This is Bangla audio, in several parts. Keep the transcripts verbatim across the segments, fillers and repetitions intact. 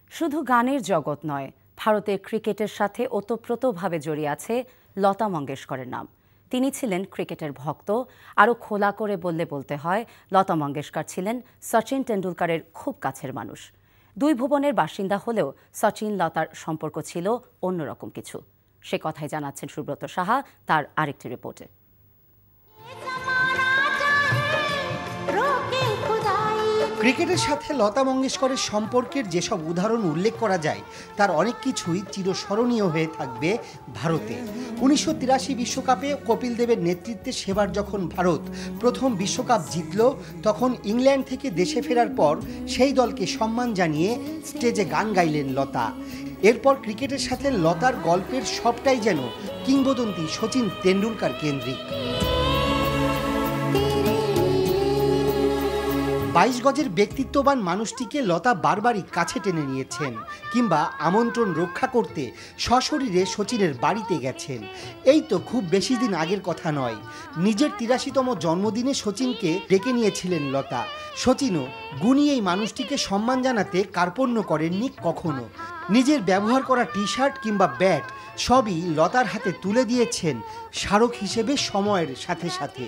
শুধু গানের জগৎ নয়, ভারতের ক্রিকেটের সাথে ওতপ্রোতভাবে জড়িয়ে আছে লতা মঙ্গেশকরের নাম। তিনি ছিলেন ক্রিকেটের ভক্ত। আরও খোলা করে বললে বলতে হয়, লতা মঙ্গেশকর ছিলেন সচিন টেন্ডুলকারের খুব কাছের মানুষ। দুই ভুবনের বাসিন্দা হলেও সচিন লতার সম্পর্ক ছিল অন্যরকম কিছু। সে কথাই জানাচ্ছেন সুব্রত সাহা তার আরেকটি রিপোর্টে। ক্রিকেটের সাথে লতা মঙ্গেশকরের সম্পর্কের যেসব উদাহরণ উল্লেখ করা যায় তার অনেক কিছুই চিরস্মরণীয় হয়ে থাকবে ভারতে। উনিশশো তিরাশি বিশ্বকাপে কপিল দেবের নেতৃত্বে সেবার যখন ভারত প্রথম বিশ্বকাপ জিতল, তখন ইংল্যান্ড থেকে দেশে ফেরার পর সেই দলকে সম্মান জানিয়ে স্টেজে গান গাইলেন লতা। এরপর ক্রিকেটের সাথে লতার গল্পের সবটাই যেন কিংবদন্তি সচিন তেন্ডুলকার কেন্দ্রিক। বাইশ গজের ব্যক্তিত্ববান মানুষটিকে লতা বারবারই কাছে টেনে নিয়েছেন, কিংবা আমন্ত্রণ রক্ষা করতে সশরীরে সচিনের বাড়িতে গেছেন। এই তো খুব বেশি দিন আগের কথা নয়, নিজের তিরাশিতম জন্মদিনে সচিনকে ডেকে নিয়েছিলেন লতা। সচিনও গুণী এই মানুষটিকে সম্মান জানাতে কার্পণ্য করেননি কখনো। নিজের ব্যবহার করা টি শার্ট কিংবা ব্যাট সবই লতার হাতে তুলে দিয়েছেন স্মারক হিসেবে সময়ের সাথে সাথে।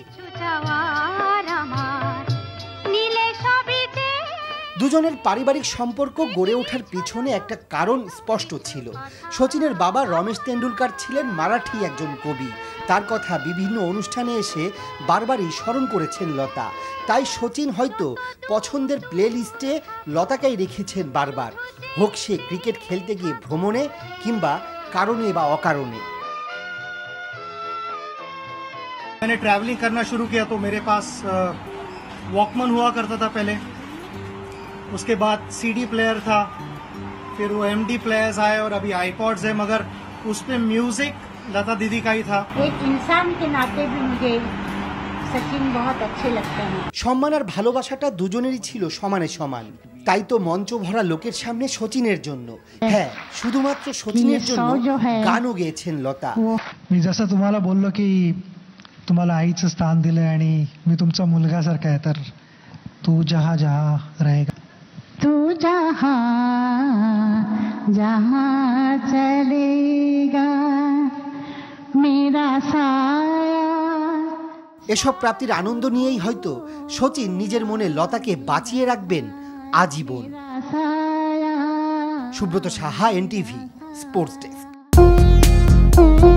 দুজনের পারিবারিক সম্পর্ক গড়ে ওঠার পিছনে একটা কারণ স্পষ্ট ছিল। সচিনের বাবা রমেশ তেন্ডুলকার ছিলেন মারাঠি একজন কবি। তার কথা বিভিন্ন অনুষ্ঠানে এসে বারবারই স্মরণ করেছেন লতা। তাই সচিন হয়তো পছন্দের প্লে লিস্টে লতাকেই রেখেছেন বারবার, হোক সে ক্রিকেট খেলতে গিয়ে ভ্রমণে কিংবা কারণে বা অকারণে। मैंने ट्रैवलिंग करना शुरू किया तो मेरे पास वॉकमैन हुआ करता था पहले, उसके बाद सीडी प्लेयर था, फिर वो एमडी प्लेयर्स आए और अभी आईपॉड्स है, मगर उस पे म्यूजिक लता दीदी का ही था। एक इंसान के नाते भी मुझे सचिन बहुत अच्छे लगते हैं। সম্মান আর ভালোবাসাটা দুজনেরই ছিল সমানে সমান। তাই তো মঞ্চ ভরা লোকের সামনে সচিনের জন্য, হ্যাঁ শুধুমাত্র সচিনের জন্য গানও গেয়েছেন লতা। मी जसं तुम्हाला बोललो की तुम्हाला आईचं स्थान दिलंय आणि मी तुमचा मुलगासारखा आहे, तर तू जहां जहां रहेगा, तू जहां जहां चलेगा मेरा साया। এসব প্রাপ্তির আনন্দ নিয়েই হয়তো সচিন নিজের মনে লতাকে বাঁচিয়ে রাখবেন আজীবন। Subrata Saha, NTV, sports desk.